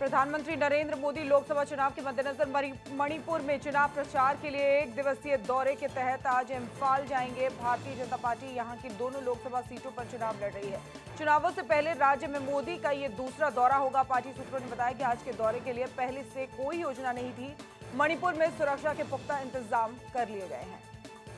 प्रधानमंत्री नरेंद्र मोदी लोकसभा चुनाव के मद्देनजर मणिपुर में चुनाव प्रचार के लिए एक दिवसीय दौरे के तहत आज इम्फाल जाएंगे। भारतीय जनता पार्टी यहां की दोनों लोकसभा सीटों पर चुनाव लड़ रही है। चुनावों से पहले राज्य में मोदी का ये दूसरा दौरा होगा। पार्टी सूत्रों ने बताया कि आज के दौरे के लिए पहले से कोई योजना नहीं थी। मणिपुर में सुरक्षा के पुख्ता इंतजाम कर लिए गए हैं।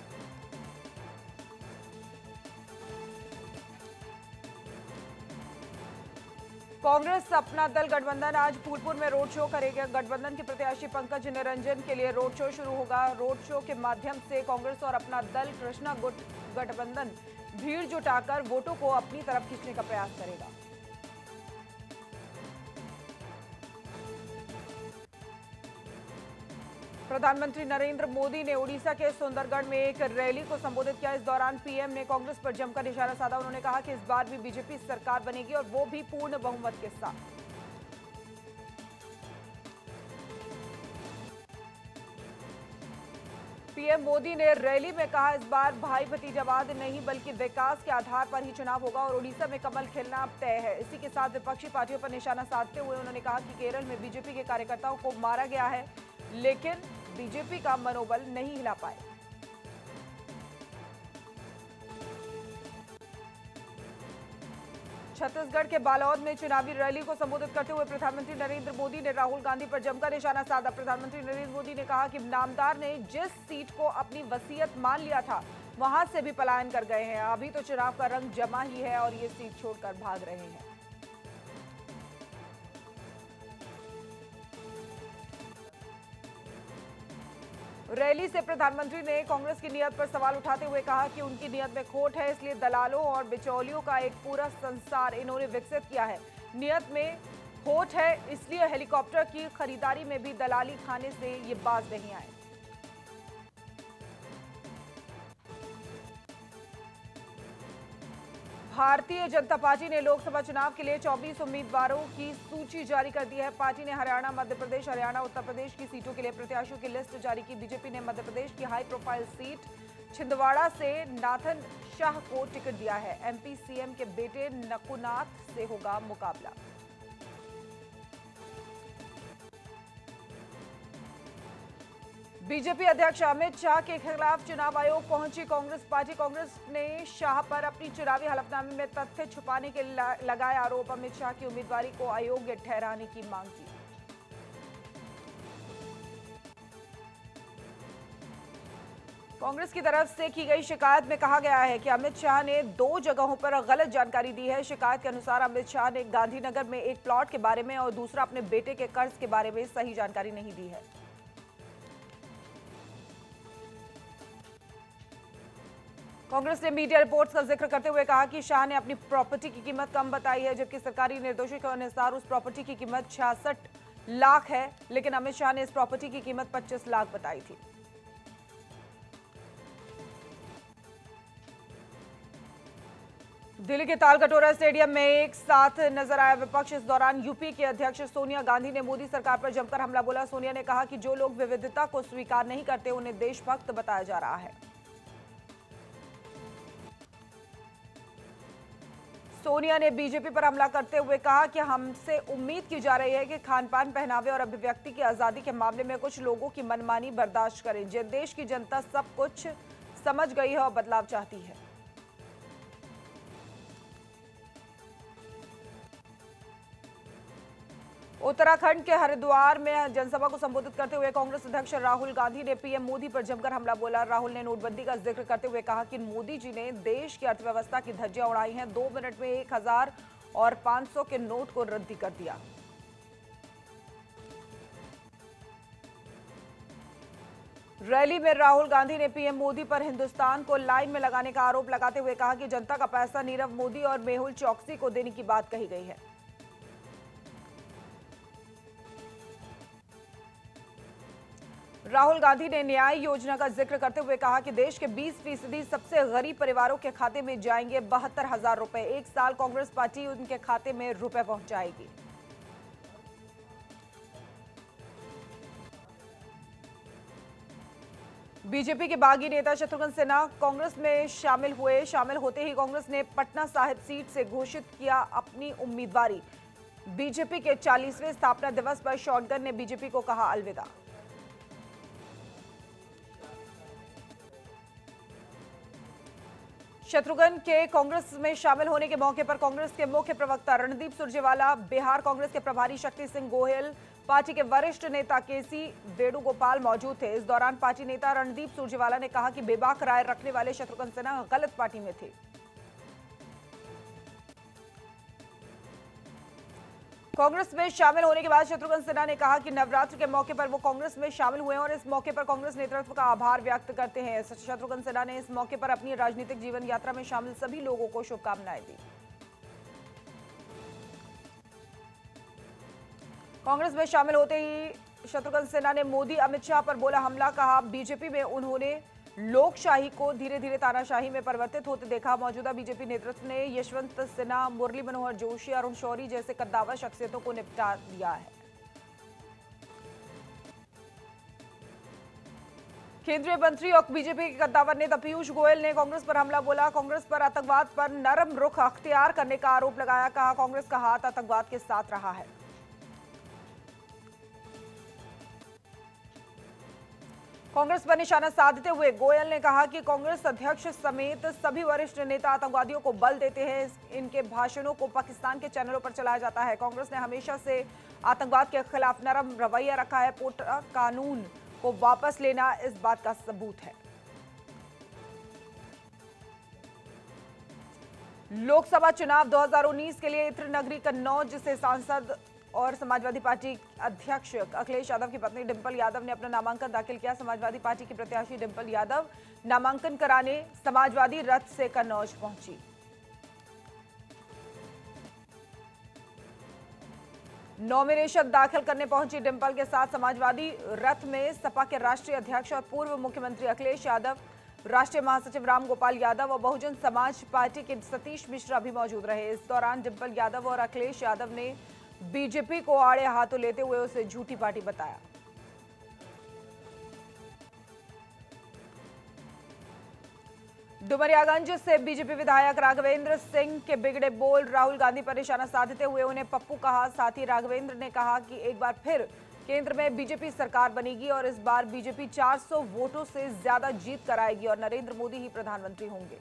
कांग्रेस अपना दल गठबंधन आज फूलपुर में रोड शो करेगा। गठबंधन के प्रत्याशी पंकज निरंजन के लिए रोड शो शुरू होगा। रोड शो के माध्यम से कांग्रेस और अपना दल कृष्णा गुट गठबंधन भीड़ जुटाकर वोटों को अपनी तरफ खींचने का प्रयास करेगा। प्रधानमंत्री नरेंद्र मोदी ने ओडिशा के सुंदरगढ़ में एक रैली को संबोधित किया। इस दौरान पीएम ने कांग्रेस पर जमकर निशाना साधा। उन्होंने कहा कि इस बार भी बीजेपी सरकार बनेगी और वो भी पूर्ण बहुमत के साथ। पीएम मोदी ने रैली में कहा, इस बार भाई भतीजावाद नहीं बल्कि विकास के आधार पर ही चुनाव होगा और ओडिशा में कमल खिलना अब तय है। इसी के साथ विपक्षी पार्टियों पर निशाना साधते हुए उन्होंने कहा कि केरल में बीजेपी के कार्यकर्ताओं को मारा गया है, लेकिन बीजेपी का मनोबल नहीं हिला पाए। छत्तीसगढ़ के बालोद में चुनावी रैली को संबोधित करते हुए प्रधानमंत्री नरेंद्र मोदी ने राहुल गांधी पर जमकर निशाना साधा। प्रधानमंत्री नरेंद्र मोदी ने कहा कि नामदार ने जिस सीट को अपनी वसीयत मान लिया था वहां से भी पलायन कर गए हैं। अभी तो चुनाव का रंग जमा ही है और ये सीट छोड़कर भाग रहे हैं। रैली से प्रधानमंत्री ने कांग्रेस की नीयत पर सवाल उठाते हुए कहा कि उनकी नीयत में खोट है, इसलिए दलालों और बिचौलियों का एक पूरा संसार इन्होंने विकसित किया है। नीयत में खोट है, इसलिए हेलीकॉप्टर की खरीदारी में भी दलाली खाने से ये बाज नहीं आए। भारतीय जनता पार्टी ने लोकसभा चुनाव के लिए 24 उम्मीदवारों की सूची जारी कर दी है। पार्टी ने हरियाणा, मध्य प्रदेश, हरियाणा, उत्तर प्रदेश की सीटों के लिए प्रत्याशियों की लिस्ट जारी की। बीजेपी ने मध्य प्रदेश की हाई प्रोफाइल सीट छिंदवाड़ा से नाथन शाह को टिकट दिया है। एमपी सीएम के बेटे नकुनाथ से होगा मुकाबला। बीजेपी अध्यक्ष अमित शाह के खिलाफ चुनाव आयोग पहुंची कांग्रेस पार्टी। कांग्रेस ने शाह पर अपनी चुनावी हलफनामे में तथ्य छुपाने के लगाए आरोप। अमित शाह की उम्मीदवारी को अयोग्य ठहराने की मांग की। कांग्रेस की तरफ से की गई शिकायत में कहा गया है कि अमित शाह ने 2 जगहों पर गलत जानकारी दी है। शिकायत के अनुसार अमित शाह ने गांधीनगर में एक प्लॉट के बारे में और दूसरा अपने बेटे के कर्ज के बारे में सही जानकारी नहीं दी है। कांग्रेस ने मीडिया रिपोर्ट्स का जिक्र करते हुए कहा कि शाह ने अपनी प्रॉपर्टी की कीमत कम बताई है, जबकि सरकारी निर्देशों के अनुसार उस प्रॉपर्टी की कीमत 66 लाख है, लेकिन अमित शाह ने इस प्रॉपर्टी की कीमत 25 लाख बताई थी। दिल्ली के तालकटोरा स्टेडियम में एक साथ नजर आया विपक्ष। इस दौरान यूपी के अध्यक्ष सोनिया गांधी ने मोदी सरकार पर जमकर हमला बोला। सोनिया ने कहा कि जो लोग विविधता को स्वीकार नहीं करते उन्हें देशभक्त बताया जा रहा है। सोनिया ने बीजेपी पर हमला करते हुए कहा कि हमसे उम्मीद की जा रही है कि खान-पान, पहनावे और अभिव्यक्ति की आजादी के मामले में कुछ लोगों की मनमानी बर्दाश्त करें। देश की जनता सब कुछ समझ गई है और बदलाव चाहती है। उत्तराखंड के हरिद्वार में जनसभा को संबोधित करते हुए कांग्रेस अध्यक्ष राहुल गांधी ने पीएम मोदी पर जमकर हमला बोला। राहुल ने नोटबंदी का जिक्र करते हुए कहा कि मोदी जी ने देश की अर्थव्यवस्था की धज्जियां उड़ाई हैं। 2 मिनट में 1000 और 500 के नोट को रद्दी कर दिया। रैली में राहुल गांधी ने पीएम मोदी पर हिंदुस्तान को लाइन में लगाने का आरोप लगाते हुए कहा कि जनता का पैसा नीरव मोदी और मेहुल चौकसी को देने की बात कही गई है। राहुल गांधी ने न्याय योजना का जिक्र करते हुए कहा कि देश के 20% सबसे गरीब परिवारों के खाते में जाएंगे 72,000 रुपए। 1 साल कांग्रेस पार्टी उनके खाते में रुपए पहुंचाएगी। बीजेपी के बागी नेता शत्रुघ्न सिन्हा कांग्रेस में शामिल हुए। शामिल होते ही कांग्रेस ने पटना साहिब सीट से घोषित किया अपनी उम्मीदवारी। बीजेपी के 40वें स्थापना दिवस पर शॉटगन ने बीजेपी को कहा अलविदा। शत्रुघ्न के कांग्रेस में शामिल होने के मौके पर कांग्रेस के मुख्य प्रवक्ता रणदीप सुरजेवाला, बिहार कांग्रेस के प्रभारी शक्ति सिंह गोहिल, पार्टी के वरिष्ठ नेता केसी वेणुगोपाल मौजूद थे। इस दौरान पार्टी नेता रणदीप सुरजेवाला ने कहा कि बेबाक राय रखने वाले शत्रुघ्न सिन्हा गलत पार्टी में थे। कांग्रेस में शामिल होने के बाद शत्रुघ्न सिन्हा ने कहा कि नवरात्र के मौके पर वो कांग्रेस में शामिल हुए और इस मौके पर कांग्रेस नेतृत्व का आभार व्यक्त करते हैं। शत्रुघ्न सिन्हा ने इस मौके पर अपनी राजनीतिक जीवन यात्रा में शामिल सभी लोगों को शुभकामनाएं दी। कांग्रेस में शामिल होते ही शत्रुघ्न सिन्हा ने मोदी अमित शाह पर बोला हमला, कहा बीजेपी में उन्होंने लोकशाही को धीरे धीरे तानाशाही में परिवर्तित होते देखा। मौजूदा बीजेपी नेतृत्व ने यशवंत सिन्हा, मुरली मनोहर जोशी, अरुण शौरी जैसे कद्दावर शख्सियतों को निपटा दिया है। केंद्रीय मंत्री और बीजेपी के कद्दावर नेता पीयूष गोयल ने कांग्रेस पर हमला बोला। कांग्रेस पर आतंकवाद पर नरम रुख अख्तियार करने का आरोप लगाया। कहा कांग्रेस का हाथ आतंकवाद के साथ रहा है। कांग्रेस पर निशाना साधते हुए गोयल ने कहा कि कांग्रेस अध्यक्ष समेत सभी वरिष्ठ नेता आतंकवादियों को बल देते हैं। इनके भाषणों को पाकिस्तान के चैनलों पर चलाया जाता है। कांग्रेस ने हमेशा से आतंकवाद के खिलाफ नरम रवैया रखा है। पोटा कानून को वापस लेना इस बात का सबूत है। लोकसभा चुनाव 2019 के लिए इत्र नगरी कन्नौज से सांसद और समाजवादी पार्टी अध्यक्ष अखिलेश यादव की पत्नी डिंपल यादव ने अपना नामांकन दाखिल किया। समाजवादी पार्टी की प्रत्याशी डिंपल यादव नामांकन कराने समाजवादी रथ से कन्नौज पहुंची। नॉमिनेशन दाखिल करने पहुंची डिंपल के साथ समाजवादी रथ में सपा के राष्ट्रीय अध्यक्ष और पूर्व मुख्यमंत्री अखिलेश यादव, राष्ट्रीय महासचिव राम गोपाल यादव और बहुजन समाज पार्टी के सतीश मिश्रा भी मौजूद रहे। इस दौरान डिंपल यादव और अखिलेश यादव ने बीजेपी को आड़े हाथों लेते हुए उसे झूठी पार्टी बताया। डुमरियागंज से बीजेपी विधायक राघवेंद्र सिंह के बिगड़े बोल, राहुल गांधी पर निशाना साधते हुए उन्हें पप्पू कहा। साथ ही राघवेंद्र ने कहा कि एक बार फिर केंद्र में बीजेपी सरकार बनेगी और इस बार बीजेपी 400 वोटों से ज्यादा जीत कराएगी और नरेंद्र मोदी ही प्रधानमंत्री होंगे।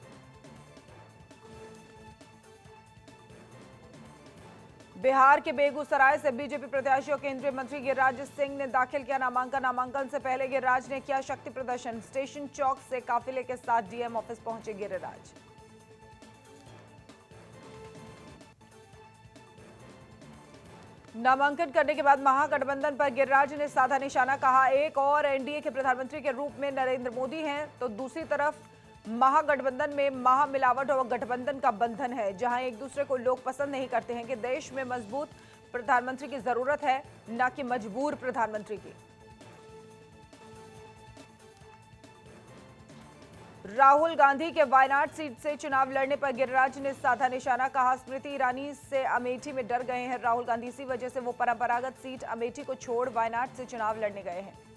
बिहार के बेगूसराय से बीजेपी प्रत्याशी और केंद्रीय मंत्री गिरिराज सिंह ने दाखिल किया नामांकन। नामांकन से पहले गिरिराज ने किया शक्ति प्रदर्शन। स्टेशन चौक से काफिले के साथ डीएम ऑफिस पहुंचे गिरिराज। नामांकन करने के बाद महागठबंधन पर गिरिराज ने साधा निशाना। कहा एक और एनडीए के प्रधानमंत्री के रूप में नरेंद्र मोदी हैं तो दूसरी तरफ महागठबंधन में महामिलावट और गठबंधन का बंधन है, जहां एक दूसरे को लोग पसंद नहीं करते हैं कि देश में मजबूत प्रधानमंत्री की जरूरत है, न कि मजबूर प्रधानमंत्री की। राहुल गांधी के वायनाड सीट से चुनाव लड़ने पर गिरिराज ने साधा निशाना। कहा स्मृति ईरानी से अमेठी में डर गए हैं राहुल गांधी, इसी वजह से वो परंपरागत सीट अमेठी को छोड़ वायनाड से चुनाव लड़ने गए हैं।